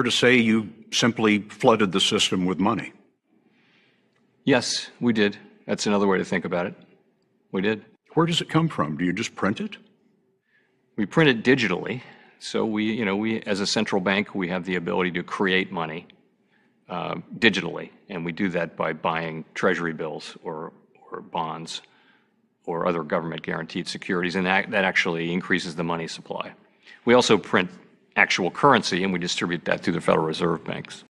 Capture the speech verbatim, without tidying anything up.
To say you simply flooded the system with money? Yes, we did. That's another way to think about it. We did. Where does it come from? Do you just print it? We print it digitally. So we, you know, we as a central bank, we have the ability to create money uh, digitally, and we do that by buying treasury bills or or bonds or other government guaranteed securities, and that, that actually increases the money supply. We also print actual currency, and we distribute that through the Federal Reserve banks.